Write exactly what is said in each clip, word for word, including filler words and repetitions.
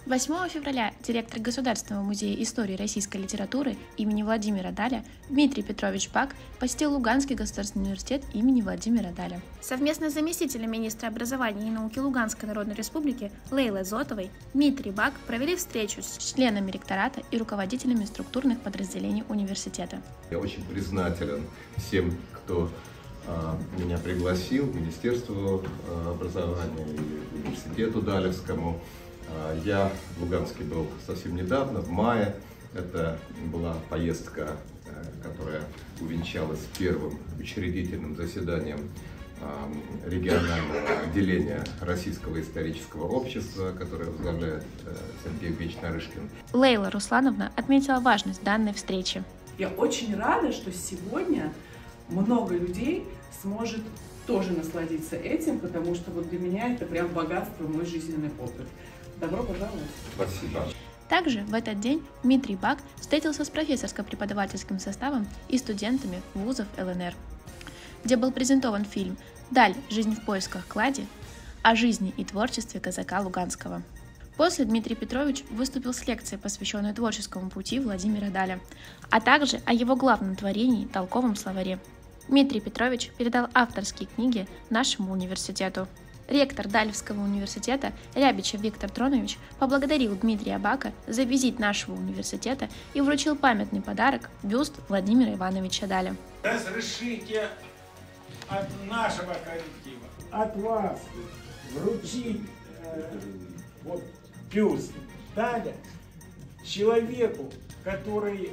восьмого февраля директор Государственного музея истории российской литературы имени Владимира Даля Дмитрий Петрович Бак посетил Луганский государственный университет имени Владимира Даля. Совместно с заместителем министра образования и науки Луганской Народной Республики Лейлой Зотовой Дмитрий Бак провели встречу с членами ректората и руководителями структурных подразделений университета. Я очень признателен всем, кто а, меня пригласил, Министерству а, образования и университету Далевскому. Я в Луганске был совсем недавно, в мае. Это была поездка, которая увенчалась первым учредительным заседанием регионального отделения Российского исторического общества, которое возглавляет Сергей Евгеньевич Нарышкин. Лейла Руслановна отметила важность данной встречи. Я очень рада, что сегодня много людей сможет тоже насладиться этим, потому что вот для меня это прям богатство, мой жизненный опыт. Добро пожаловать. Спасибо. Также в этот день Дмитрий Бак встретился с профессорско-преподавательским составом и студентами вузов эл эн эр, где был презентован фильм «Даль. Жизнь в поисках клади» о жизни и творчестве казака Луганского. После Дмитрий Петрович выступил с лекцией, посвященной творческому пути Владимира Даля, а также о его главном творении «Толковом словаре». Дмитрий Петрович передал авторские книги нашему университету. Ректор Далевского университета Рябичев Виктор Тронович поблагодарил Дмитрия Бака за визит нашего университета и вручил памятный подарок – бюст Владимира Ивановича Даля. Разрешите от нашего коллектива, от вас вручить э, вот, бюст Даля человеку, который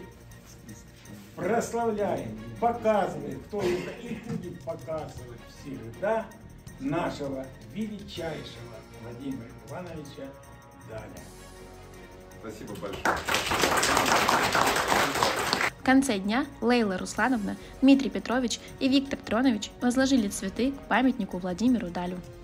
прославляет, показывает, кто это и будет показывать всегда, нашего величайшего Владимира Ивановича Даля. Спасибо большое. В конце дня Лейла Руслановна, Дмитрий Петрович и Виктор Тронович возложили цветы к памятнику Владимиру Далю.